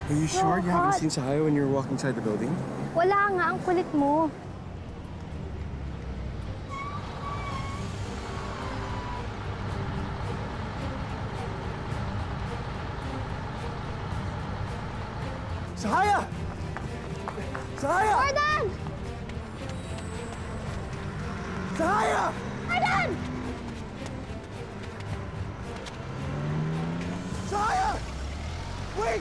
Are you sure you haven't seen Sahaya when you were walking inside the building? Wala nga, ang kulit mo. Sahaya! Sahaya! Jordan! Sahaya! Jordan! Sahaya! Wait!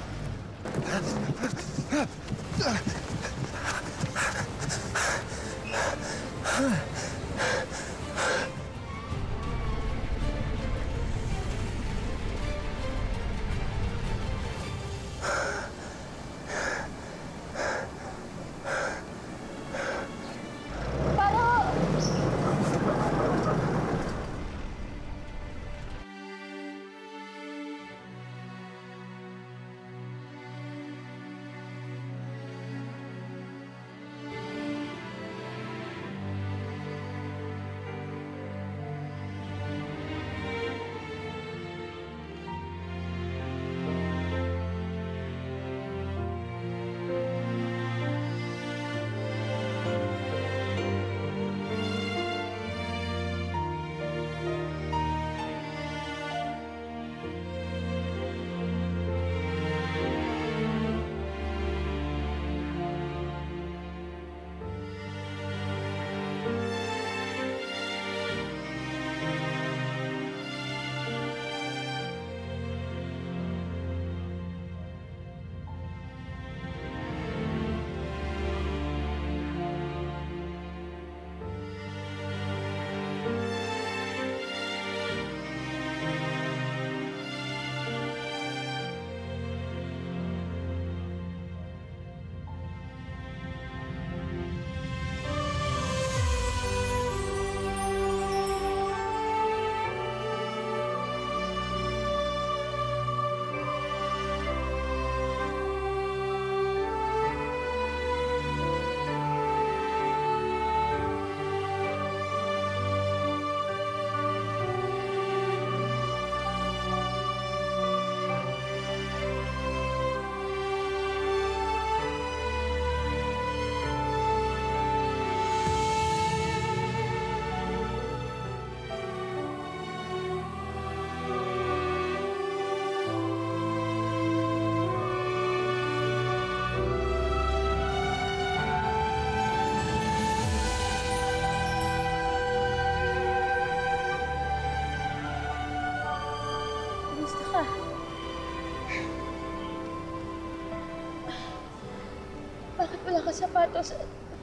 Bakit wala ka sapatos?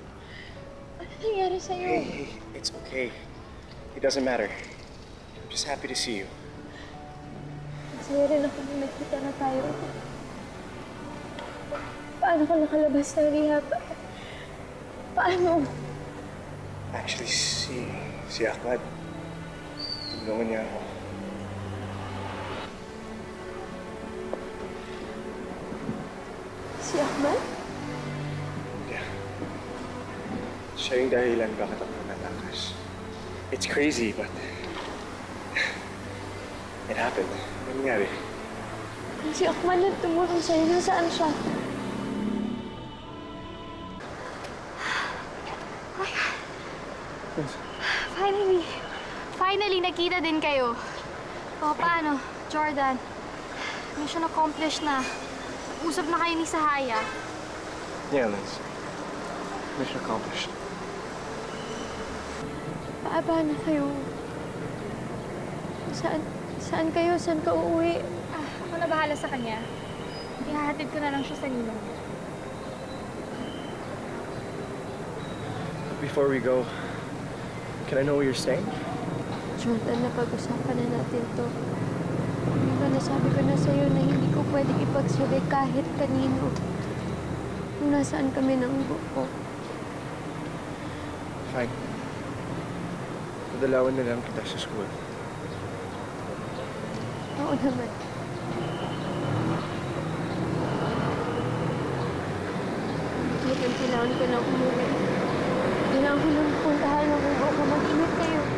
Ano nangyari sa'yo? Hey, it's okay. It doesn't matter. I'm just happy to see you. Masaya rin ako nung nagkita na tayo. Paano ka nakalabas ng rehab? Paano? Actually, si Ahmad. Tulungan niya ako. Si Ahmad? Yeah. Siya yung dahilan bakit ako natakas. It's crazy, but it happened. Ano nangyari? Si Ahmad na tumulong sa'yo. Nasaan siya? Finally, nakita din kayo. O, paano? Jordan, mission accomplished na. Usap na kayo ni Sahaya. Yeah, Liz. Mission accomplished. Paano kayo? Saan kayo? Saan ka uuwi? Ako na bahala sa kanya. Ihahatid ko na lang siya sa ninong. Before we go, can I know where you're staying? Jordan, napag-usapan na natin to. Diba nasabi ko na sa'yo na hindi ko pwedeng ipagsabi kahit kanino kung nasaan kami ng buko. Fine. Padalawan na lang kita sa school. Oo naman. Kailangan ko na umuwi. Kailangan ko na puntahan ng buko. Mag-ingat kayo.